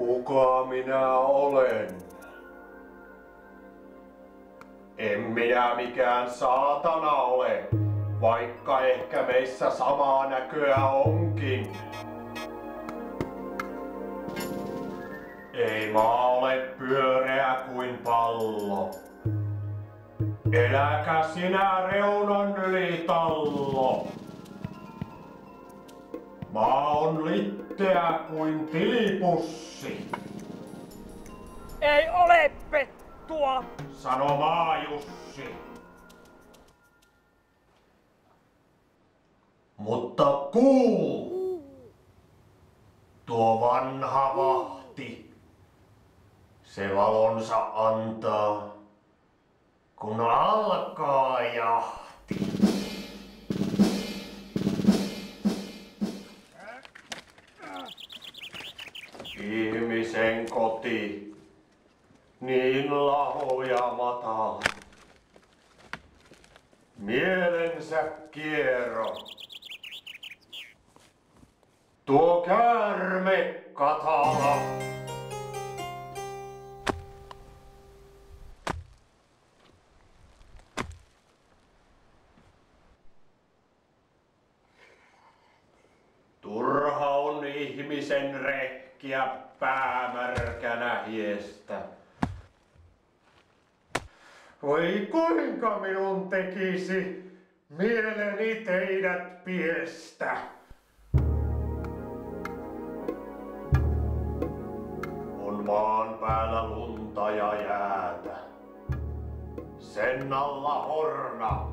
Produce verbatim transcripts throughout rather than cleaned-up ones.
Kuka minä olen? En minä mikään saatana ole, vaikka ehkä meissä samaa näköä onkin. Ei maa ole pyöreä kuin pallo. Eläkä sinä reunan yli tallo. Maa on litteä kuin tilipussi. Ei ole pettua! Sano Maajussi. Mutta kuul! Tuo vanha vahti, se valonsa antaa, kun alkaa jahti. Ihmisen koti, niin laho ja matala. Mielensä kiero. Tuo käärme katala. Turha on ihmisen rehkiä päämärkänä hiestä. Voi kuinka minun tekisi mieleni teidät piestä. On maan päällä lunta ja jäätä. Sen alla horna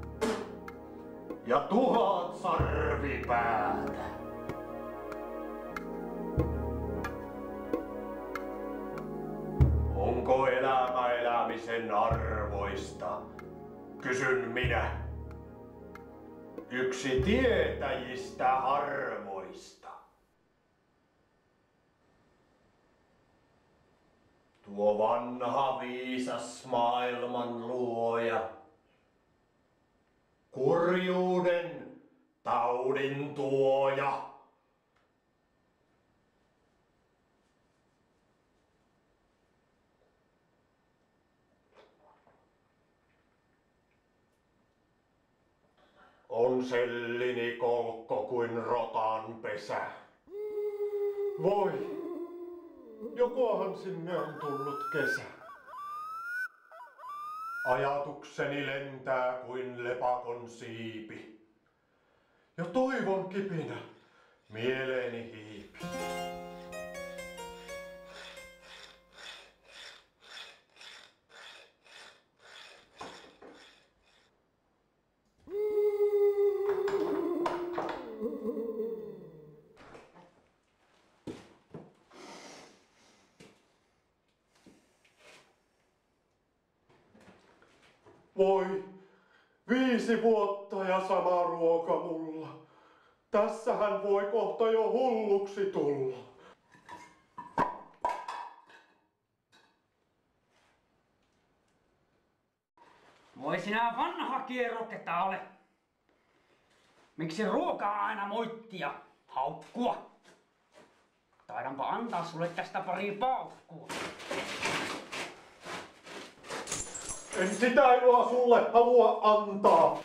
ja tuhat sarvipäätä. Onko elämä elämisen arvoista? Kysyn minä. Yksi tietäjistä harvoista. Tuo vanha viisas maailman luoja. Kurjuuden taudin tuoja. On sellini kolkko kuin rotan pesä. Voi, jokohan sinne on tullut kesä. Ajatukseni lentää kuin lepakon siipi. Jo toivon kipinä mieleeni hiipi. Voi, viisi vuotta ja sama ruoka mulla. Tässähän voi kohta jo hulluksi tulla. Voi sinä vanha kierroketa ole. Miksi ruokaa aina moittia, haukkua? Taidanpa antaa sulle tästä pari paukkua. En sitä iloa sulle halua antaa.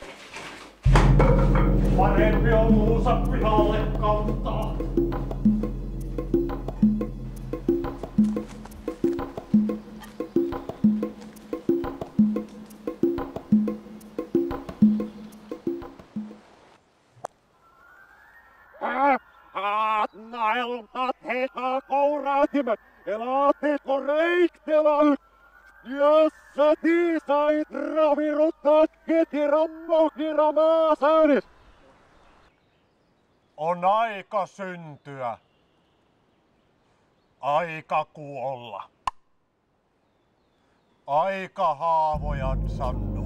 Parempi on luunsa pihalle kantaa. Nailmat heitä kouraatimet, elaatteko reiktelä? Jos sä tiisait raviruttat ketirammoukira maasäänis. On aika syntyä. Aika kuolla. Aika haavojansa